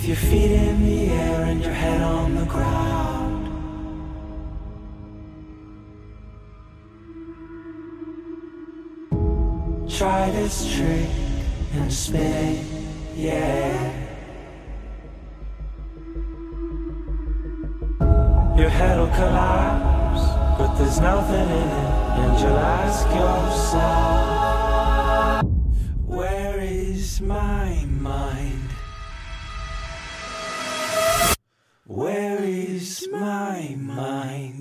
your feet in the air and your head on the ground. Try this trick and spin it, yeah. Your head'll collapse, but there's nothing in it, and you'll ask yourself, where is my mind? Where is my mind?